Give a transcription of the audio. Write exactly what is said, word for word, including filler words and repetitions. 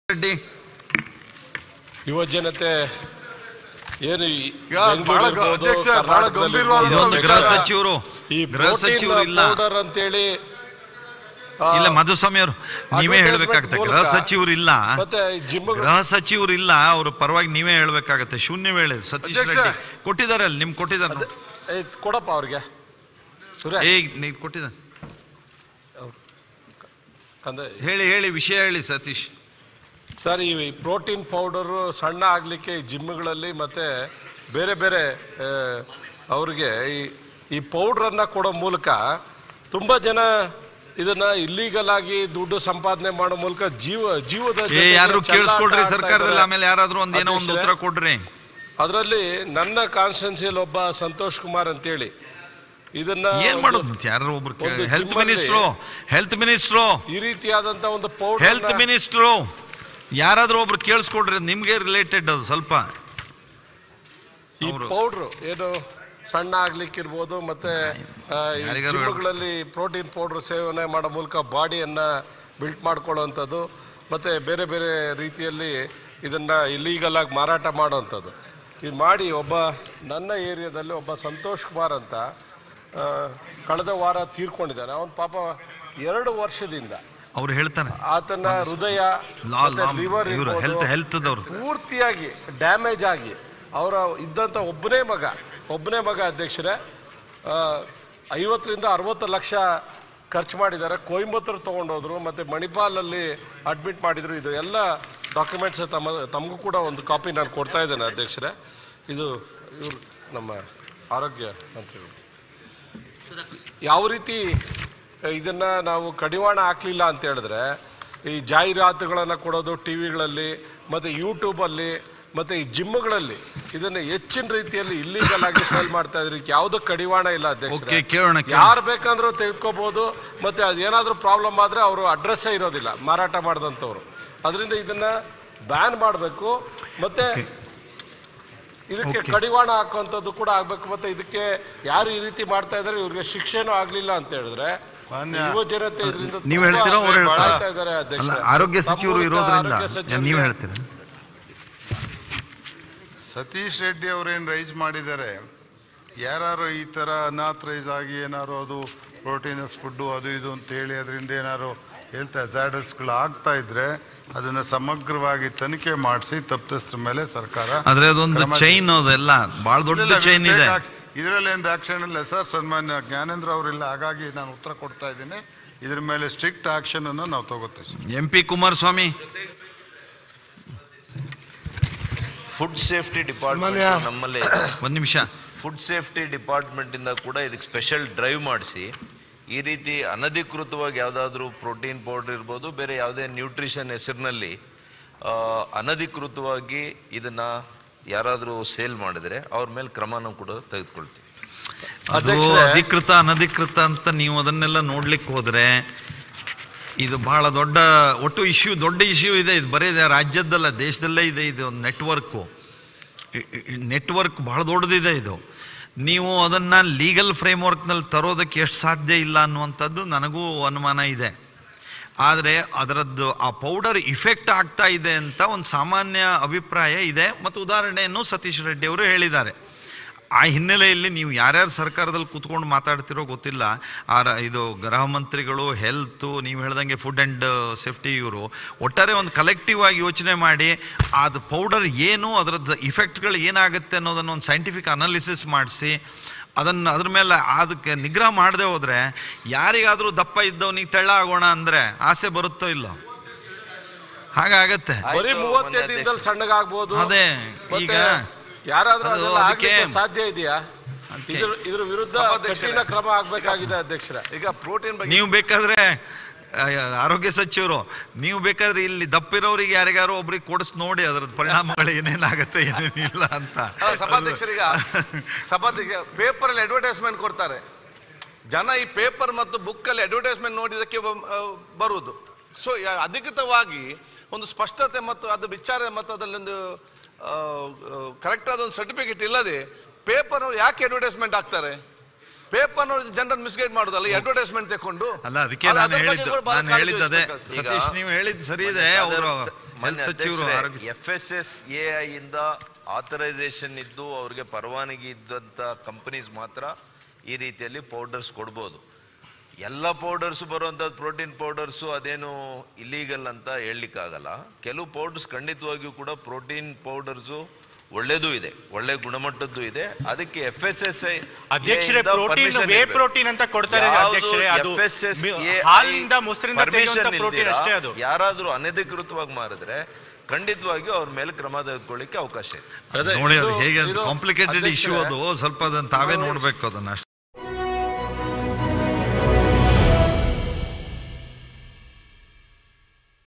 ರೆಡ್ಡಿ ಯುವ ಜನತೆ ಏನು ಗೃಹ ಸಚಿವರು ಗೃಹ ಸಚಿವರು ಇಲ್ಲ ಅಂತೇಳಿ ಇಲ್ಲ ಮಧುಸ್ವಾಮಿ ಅವರು ನೀವೇ ಹೇಳ್ಬೇಕಾಗತ್ತೆ. ಗೃಹ ಸಚಿವರು ಇಲ್ಲ ಗೃಹ ಸಚಿವರು ಇಲ್ಲ ಅವ್ರ ಪರವಾಗಿ ನೀವೇ ಹೇಳ್ಬೇಕಾಗತ್ತೆ. ಶೂನ್ಯ ವೇಳೆ ಸತೀಶ್ ರೆಡ್ಡಿ ಕೊಟ್ಟಿದ್ದಾರೆ ಅಲ್ಲಿ ನಿಮ್ಗೆ ಕೊಟ್ಟಿದ್ದಾರೆ ಕೊಡಪ್ಪ ಅವ್ರಿಗೆ ಈಗ ಕೊಟ್ಟಿದ್ದಾರೆ ಹೇಳಿ ಹೇಳಿ ವಿಷಯ ಹೇಳಿ ಸತೀಶ್ ಸರ್. ಈ ಪ್ರೋಟೀನ್ ಪೌಡರು ಸಣ್ಣ ಆಗಲಿಕ್ಕೆ ಜಿಮ್ಗಳಲ್ಲಿ ಮತ್ತು ಬೇರೆ ಬೇರೆ ಅವ್ರಿಗೆ ಈ ಈ ಪೌಡ್ರನ್ನು ಕೊಡೋ ಮೂಲಕ ತುಂಬ ಜನ ಇದನ್ನ ಇಲ್ಲೀಗಲ್ ಆಗಿ ದುಡ್ಡು ಸಂಪಾದನೆ ಮಾಡೋ ಮೂಲಕ ಜೀವ ಜೀವದ ಯಾರು ಕೇಳಿಸ್ಕೊಡ್ರಿ ಸರ್ಕಾರದಲ್ಲಿ. ಆಮೇಲೆ ಯಾರಾದ್ರೂ ಒಂದೇನೋ ಒಂದು ಉತ್ತರ ಕೊಡ್ರಿ. ಅದರಲ್ಲಿ ನನ್ನ ಕಾನ್ಸ್ಟಿಟ್ಯೂನ್ಸಿಯಲ್ಲಿ ಒಬ್ಬ ಸಂತೋಷ್ ಕುಮಾರ್ ಅಂತೇಳಿ ಇದನ್ನ ಏನ್ ಮಾಡೋದು ಯಾರು ಒಬ್ರು ಹೆಲ್ತ್ ಮಿನಿಸ್ಟ್ರು ಹೆಲ್ತ್ ಮಿನಿಸ್ಟ್ರು ಈ ರೀತಿಯಾದಂತ ಒಂದು ಪೌಡರ್ ಹೆಲ್ತ್ ಮಿನಿಸ್ಟ್ರು ಯಾರಾದ್ರೂ ಒಬ್ರು ಕೇಳಿಸ್ಕೊಡ್ರಿ. ನಿಮ್ಗೆ ರಿಲೇಟೆಡ್ ಅದು ಸ್ವಲ್ಪ. ಈ ಪೌಡ್ರು ಏನು ಸಣ್ಣ ಆಗ್ಲಿಕ್ಕಿರ್ಬೋದು ಮತ್ತೆ ಜಿಮ್ಗಳಲ್ಲಿ ಪ್ರೋಟೀನ್ ಪೌಡರ್ ಸೇವನೆ ಮಾಡೋ ಮೂಲಕ ಬಾಡಿಯನ್ನ ಬಿಲ್ಟ್ ಮಾಡ್ಕೊಳ್ಳೋವಂಥದ್ದು ಮತ್ತೆ ಬೇರೆ ಬೇರೆ ರೀತಿಯಲ್ಲಿ ಇದನ್ನ ಇಲ್ಲೀಗಲ್ ಆಗಿ ಮಾರಾಟ ಮಾಡೋವಂಥದ್ದು ಇದು ಮಾಡಿ ಒಬ್ಬ ನನ್ನ ಏರಿಯಾದಲ್ಲಿ ಒಬ್ಬ ಸಂತೋಷ್ ಕುಮಾರ್ ಅಂತ ಕಳೆದ ವಾರ ತೀರ್ಕೊಂಡಿದ್ದಾನೆ. ಅವನ ಪಾಪ ಎರಡು ವರ್ಷದಿಂದ ಅವ್ರು ಹೇಳ್ತಾನೆ ಆತನ ಹೃದಯ ಲಿವರ್ ಪೂರ್ತಿಯಾಗಿ ಡ್ಯಾಮೇಜ್ ಆಗಿ ಅವರ ಇದ್ದಂಥ ಒಬ್ಬನೇ ಮಗ ಒಬ್ಬನೇ ಮಗ ಅಧ್ಯಕ್ಷರೇ ಐವತ್ತರಿಂದ ಅರವತ್ತು ಲಕ್ಷ ಖರ್ಚು ಮಾಡಿದ್ದಾರೆ. ಕೊಯಂಬತ್ತೂರು ತೊಗೊಂಡೋದ್ರು ಮತ್ತು ಮಣಿಪಾಲಲ್ಲಿ ಅಡ್ಮಿಟ್ ಮಾಡಿದರು. ಇದು ಎಲ್ಲ ಡಾಕ್ಯುಮೆಂಟ್ಸ್ ತಮ್ಮ ತಮಗೂ ಕೂಡ ಒಂದು ಕಾಪಿ ನಾನು ಕೊಡ್ತಾ ಇದ್ದೇನೆ ಅಧ್ಯಕ್ಷರೇ. ಇದು ಇವರು ನಮ್ಮ ಆರೋಗ್ಯ ಮಂತ್ರಿಗಳು ಯಾವ ರೀತಿ ಇದನ್ನು ನಾವು ಕಡಿವಾಣ ಹಾಕಲಿಲ್ಲ ಅಂತ ಹೇಳಿದ್ರೆ ಈ ಜಾಹೀರಾತುಗಳನ್ನು ಕೊಡೋದು ಟಿ ವಿಗಳಲ್ಲಿ ಮತ್ತು ಯೂಟ್ಯೂಬಲ್ಲಿ ಮತ್ತು ಈ ಜಿಮ್ಗಳಲ್ಲಿ ಇದನ್ನು ಹೆಚ್ಚಿನ ರೀತಿಯಲ್ಲಿ ಇಲ್ಲೀಗಲ್ ಆಗಿ ಸೇಲ್ ಮಾಡ್ತಾ ಇದ್ರಿ. ಯಾವುದೋ ಕಡಿವಾಣ ಇಲ್ಲ ಅಧ್ಯಕ್ಷ. ಯಾರು ಬೇಕಂದ್ರೂ ತೆಗೆದುಕೋಬಹುದು. ಮತ್ತು ಅದೇನಾದರೂ ಪ್ರಾಬ್ಲಮ್ ಆದರೆ ಅವರು ಅಡ್ರೆಸ್ಸೇ ಇರೋದಿಲ್ಲ ಮಾರಾಟ ಮಾಡಿದಂಥವ್ರು. ಅದರಿಂದ ಇದನ್ನು ಬ್ಯಾನ್ ಮಾಡಬೇಕು ಮತ್ತು ಇದಕ್ಕೆ ಕಡಿವಾಣ ಹಾಕುವಂಥದ್ದು ಕೂಡ ಆಗಬೇಕು. ಮತ್ತು ಇದಕ್ಕೆ ಯಾರು ಈ ರೀತಿ ಮಾಡ್ತಾ ಇದ್ದಾರೆ ಇವ್ರಿಗೆ ಶಿಕ್ಷೆನೂ ಆಗಲಿಲ್ಲ ಅಂತ ಹೇಳಿದ್ರೆ ಯುವ ಜನತೆ ಇದರಿಂದ ನೀವು ಹೇಳ್ತೀರಾ ಅಧ್ಯಕ್ಷ. ಆರೋಗ್ಯ ಸಚಿವರು ಇರೋದ್ರಿಂದ ನೀವು ಹೇಳ್ತೀರಾ. ಸತೀಶ್ ರೆಡ್ಡಿ ಅವರೇನು ರೈಸ್ ಮಾಡಿದ್ದಾರೆ, ಯಾರು ಈ ಥರ ಅನಾಥರೈಸ್ ಆಗಿ ಏನಾರು ಅದು ಪ್ರೋಟೀನಸ್ ಫುಡ್ಡು ಅದು ಇದು ಅಂತ ಹೇಳಿ ಅದರಿಂದ ಏನಾರು ಹೆಲ್ತ್ ಹಜಾರ್ಡಸ್ಗಳು ಆಗ್ತಾ ಇದ್ರೆ ಅದನ್ನ ಸಮಗ್ರವಾಗಿ ತನಿಖೆ ಮಾಡಿಸಿ ತಪ್ಪಿಸ್ತ್ರ ಮೇಲೆ ಸರ್ಕಾರ ಆದ್ರೆ ಅದೊಂದು ಚೈನ್ ಅದೆಲ್ಲ ಬಹಳ ದೊಡ್ಡ ಚೈನ್ ಇದೆ. ಇದರಲ್ಲಿ ಏನು ಆಕ್ಷನ್ ಇಲ್ಲ ಸರ್. ಸನ್ಮಾನ್ಯ ಜ್ಞಾನೇಂದ್ರ ಅವರಿಲ್ಲ, ಹಾಗಾಗಿ ನಾನು ಉತ್ತರ ಕೊಡ್ತಾ ಇದ್ದೀನಿ. ಇದ್ರ ಮೇಲೆ ಸ್ಟ್ರಿಕ್ಟ್ ಆಕ್ಷನ್ ಅನ್ನು ನಾವು ತಗೋತೀವಿ sir. M P Kumaraswamy food safety department ನಮ್ಮಲ್ಲಿ ಒಂದು ನಿಮಿಷ ಫುಡ್ ಸೇಫ್ಟಿ ಡಿಪಾರ್ಟ್ಮೆಂಟ್ ಇಂದ ಕೂಡ ಇದಕ್ಕೆ ಸ್ಪೆಷಲ್ ಡ್ರೈವ್ ಮಾಡಿಸಿ ಈ ರೀತಿ ಅನಧಿಕೃತವಾಗಿ ಯಾವುದಾದ್ರೂ ಪ್ರೋಟೀನ್ ಪೌಡರ್ ಇರ್ಬೋದು ಬೇರೆ ಯಾವುದೇ ನ್ಯೂಟ್ರಿಷನ್ ಹೆಸರಿನಲ್ಲಿ ಅನಧಿಕೃತವಾಗಿ ಇದನ್ನ ಯಾರಾದರೂ ಸೇಲ್ ಮಾಡಿದ್ರೆ ಅವ್ರ ಮೇಲೆ ಕ್ರಮನೂ ಕೂಡ ತೆಗೆದುಕೊಳ್ತೀವಿ. ಅದು ಅಧಿಕೃತ ಅನಧಿಕೃತ ಅಂತ ನೀವು ಅದನ್ನೆಲ್ಲ ನೋಡ್ಲಿಕ್ಕೆ ಹೋದ್ರೆ ಇದು ಬಹಳ ದೊಡ್ಡ ಒಟ್ಟು ಇಶ್ಯೂ ದೊಡ್ಡ ಇಶ್ಯೂ ಇದೆ. ಇದು ಬರೀ ರಾಜ್ಯದ್ದಲ್ಲ ದೇಶದಲ್ಲೇ ಇದೆ. ಇದು ಒಂದು ನೆಟ್ವರ್ಕು ನೆಟ್ವರ್ಕ್ ಬಹಳ ದೊಡ್ಡದಿದೆ. ಇದು ನೀವು ಅದನ್ನು ಲೀಗಲ್ ಫ್ರೇಮ್ವರ್ಕ್ನಲ್ಲಿ ತರೋದಕ್ಕೆ ಎಷ್ಟು ಸಾಧ್ಯ ಇಲ್ಲ ಅನ್ನುವಂಥದ್ದು ನನಗೂ ಅನುಮಾನ ಇದೆ. ಆದರೆ ಅದರದ್ದು ಆ ಪೌಡರ್ ಇಫೆಕ್ಟ್ ಆಗ್ತಾ ಇದೆ ಅಂತ ಒಂದು ಸಾಮಾನ್ಯ ಅಭಿಪ್ರಾಯ ಇದೆ. ಮತ್ತು ಉದಾಹರಣೆಯನ್ನು ಸತೀಶ್ ರೆಡ್ಡಿ ಅವರು ಹೇಳಿದ್ದಾರೆ. ಆ ಹಿನ್ನೆಲೆಯಲ್ಲಿ ನೀವು ಯಾರ್ಯಾರು ಸರ್ಕಾರದಲ್ಲಿ ಕೂತ್ಕೊಂಡು ಮಾತಾಡ್ತಿರೋ ಗೊತ್ತಿಲ್ಲ. ಆ ಇದು ಗೃಹ ಮಂತ್ರಿಗಳು, ಹೆಲ್ತು, ನೀವು ಹೇಳ್ದಂಗೆ ಫುಡ್ ಆ್ಯಂಡ್ ಸೇಫ್ಟಿ, ಇವರು ಒಟ್ಟಾರೆ ಒಂದು ಕಲೆಕ್ಟಿವ್ ಆಗಿ ಯೋಚನೆ ಮಾಡಿ ಅದು ಪೌಡರ್ ಏನು ಅದರದ್ದು ಇಫೆಕ್ಟ್ಗಳು ಏನಾಗುತ್ತೆ ಅನ್ನೋದನ್ನು ಒಂದು ಸೈಂಟಿಫಿಕ್ ಅನಾಲಿಸಿಸ್ ಮಾಡಿಸಿ ಅದನ್ನು ಅದ್ರ ಮೇಲೆ ಅದಕ್ಕೆ ನಿಗ್ರಹ ಮಾಡದೆ ಹೋದರೆ ಯಾರಿಗಾದರೂ ದಪ್ಪ ಇದ್ದವನಿಗೆ ತೆಳ್ಳ ಆಗೋಣ ಅಂದರೆ ಆಸೆ ಬರುತ್ತೋ ಇಲ್ಲೋ ಹಾಗಾಗತ್ತೆ. ಅದೇ ಈಗ ಸಾಧ್ಯ ಇದೆಯಾ? ಇದ್ರ ವಿರುದ್ಧ ಕಠಿಣ ಕ್ರಮ ಆಗ್ಬೇಕಾಗಿದೆ ಅಧ್ಯಕ್ಷರ. ಈಗ ಪ್ರೋಟೀನ್ ಬಗ್ಗೆ ನೀವು ಬೇಕಾದ್ರೆ ಆರೋಗ್ಯ ಸಚಿವರು ನೀವು ಬೇಕಾದ್ರೆ ಇಲ್ಲಿ ದಪ್ಪಿರೋರಿಗೆ ಯಾರಿಗಾರು ಒಬ್ರಿಗೆ ಕೊಡಿಸ್ ನೋಡಿ ಅದ್ರದ್ದು ಪರಿಣಾಮಗಳು ಏನೇನಾಗತ್ತೆ ಏನೇನಿಲ್ಲ ಅಂತ. ಸಭಾಧ್ಯಕ್ಷರೀಗ ಸಭಾಧ್ಯಕ್ಷ ಪೇಪರ್ ಅಲ್ಲಿ ಅಡ್ವರ್ಟೈಸ್ಮೆಂಟ್ ಕೊಡ್ತಾರೆ. ಜನ ಈ ಪೇಪರ್ ಮತ್ತು ಬುಕ್ ಅಲ್ಲಿ ಅಡ್ವರ್ಟೈಸ್ಮೆಂಟ್ ನೋಡಿದಕ್ಕೆ ಬರುವುದು. ಸೊ ಅಧಿಕೃತವಾಗಿ ಒಂದು ಸ್ಪಷ್ಟತೆ ಮತ್ತು ಅದು ವಿಚಾರ ಮತ್ತು ಅದರಲ್ಲೊಂದು ಕರೆಕ್ಟ್ ಆದ ಒಂದು ಸರ್ಟಿಫಿಕೇಟ್ ಇಲ್ಲದೆ ಪೇಪರ್ ಯಾಕೆ ಅಡ್ವರ್ಟೈಸ್ಮೆಂಟ್ ಆಗ್ತಾರೆ? ಪೇಪರ್ ನೋಡಿ ಜನರನ್ನು ಮಿಸ್ಗೈಡ್ ಮಾಡೋದಲ್ಲ, ಅಡ್ವರ್ಟೈಸ್ಮೆಂಟ್ ತಗೊಂಡು ಅಲ್ಲ. ಅದಕ್ಕೆ ನಾನು ಹೇಳಿದ್ದು ನಾನು ಹೇಳಿದ್ದೆ ಸತೀಶ್ ನೀವು ಹೇಳಿದ್ದು ಸರಿ ಇದೆ. ಅವರು ಸಚಿವರು F S S A I ಇಂದ ಆಥರೈಸೇಷನ್ ಇದ್ದು ಅವ್ರಿಗೆ ಪರವಾನಗಿ ಇದ್ದಂತ ಕಂಪನೀಸ್ ಮಾತ್ರ ಈ ರೀತಿಯಲ್ಲಿ ಪೌಡರ್ಸ್ ಕೊಡ್ಬೋದು. ಎಲ್ಲ ಪೌಡರ್ಸ್ ಬರುವಂಥದ್ದು ಪ್ರೋಟೀನ್ ಪೌಡರ್ಸು ಅದೇನು ಇಲ್ಲೀಗಲ್ ಅಂತ ಹೇಳಲಿಕ್ಕಾಗಲ್ಲ. ಕೆಲವು ಪೌಡರ್ಸ್ ಖಂಡಿತವಾಗಿಯೂ ಕೂಡ ಪ್ರೋಟೀನ್ ಪೌಡರ್ಸು ಒಳ್ಳೇದು ಇದೆ, ಒಳ್ಳೆ ಗುಣಮಟ್ಟದ್ದು ಇದೆ. ಅದಕ್ಕೆ ಎಫ್ ಎಸ್ ಎಸ್ ಐ ಅಧ್ಯಕ್ಷರೇ ಪ್ರೋಟೀನ್ ವೇ ಪ್ರೋಟೀನ್ ಅಂತ ಕೊಡ್ತಾರೆ ಅಧ್ಯಕ್ಷರೇ, ಅದು ಹಾಲಿನಿಂದ ಮೊಸರಿಂದ ತೆಗೆಯುವಂತ ಪ್ರೋಟೀನ್ ಅಷ್ಟೇ. ಅದು ಯಾರಾದ್ರೂ ಅನಧಿಕೃತವಾಗಿ ಮಾರಿದ್ರೆ ಖಂಡಿತವಾಗಿಯೂ ಅವ್ರ ಮೇಲೆ ಕ್ರಮ ತೆಗೆದುಕೊಳ್ಳಿಕ್ಕೆ ಅವಕಾಶ ಇದೆ. ನೋಡಿ ಅದು ಹೇಗೆ ಕಾಂಪ್ಲಿಕೇಟೆಡ್ ಇಶ್ಯೂ, ಅದು ಸ್ವಲ್ಪ ಅದನ್ನ ತಾವೇ ನೋಡ್ಬೇಕು ಅದನ್ನ.